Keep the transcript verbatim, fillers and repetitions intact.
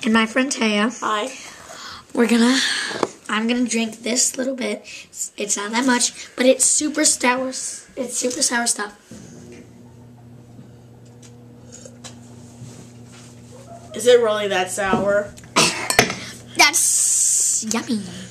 and my friend Taya. Hi. We're gonna, I'm gonna drink this little bit. It's, it's not that much, but it's super sour. It's super sour stuff. Is it really that sour? That's yummy.